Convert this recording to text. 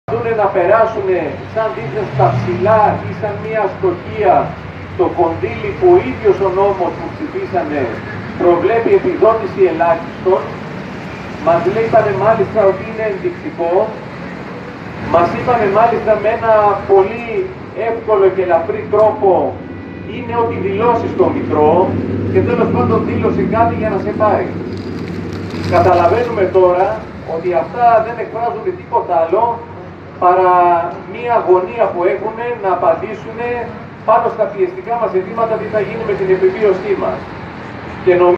να περάσουν σαν δίθεν στα ψηλά ή σαν μια αστοχία το κονδύλι που ο ίδιος ο νόμος που ψηφίσανε προβλέπει επιδότηση ελάχιστον. Μας είπανε μάλιστα ότι είναι ενδεικτικό. Μας είπανε μάλιστα με ένα πολύ εύκολο και ελαφρύ τρόπο είναι ότι δηλώσεις το μητρό και τέλος πάντων δήλωσε κάτι για να σε πάρει. Καταλαβαίνουμε τώρα ότι αυτά δεν εκφράζουν τίποτα άλλο παρά μία αγωνία που έχουν να απαντήσουν πάνω στα πιεστικά μας αιτήματα τι θα γίνει με την επιβίωσή μας.